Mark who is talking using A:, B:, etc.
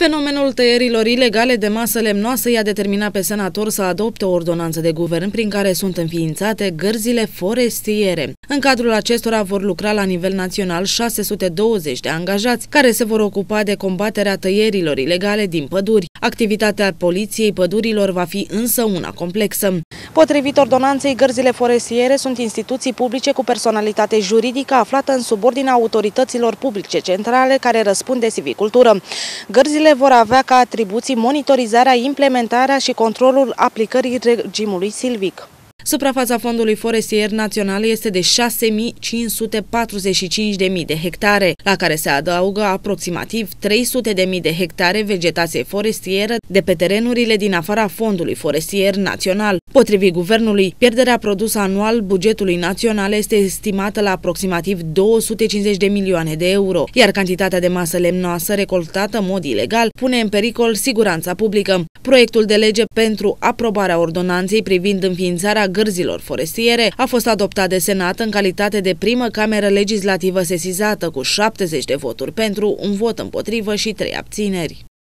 A: Fenomenul tăierilor ilegale de masă lemnoasă i-a determinat pe senator să adopte o ordonanță de guvern prin care sunt înființate gărzile forestiere. În cadrul acestora vor lucra la nivel național 620 de angajați care se vor ocupa de combaterea tăierilor ilegale din păduri. Activitatea Poliției Pădurilor va fi însă una complexă. Potrivit ordonanței, gărzile forestiere sunt instituții publice cu personalitate juridică aflată în subordinea autorităților publice centrale care răspund de silvicultură. Gărzile vor avea ca atribuții monitorizarea, implementarea și controlul aplicării regimului silvic. Suprafața fondului forestier național este de 6.545.000 de hectare, la care se adaugă aproximativ 300.000 de hectare vegetație forestieră de pe terenurile din afara fondului forestier național. Potrivit guvernului, pierderea produsă anual bugetului național este estimată la aproximativ 250 de milioane de euro, iar cantitatea de masă lemnoasă recoltată în mod ilegal pune în pericol siguranța publică. Proiectul de lege pentru aprobarea ordonanței privind înființarea gărzilor forestiere a fost adoptat de Senat în calitate de primă cameră legislativă sesizată cu 70 de voturi pentru, un vot împotrivă și 3 abțineri.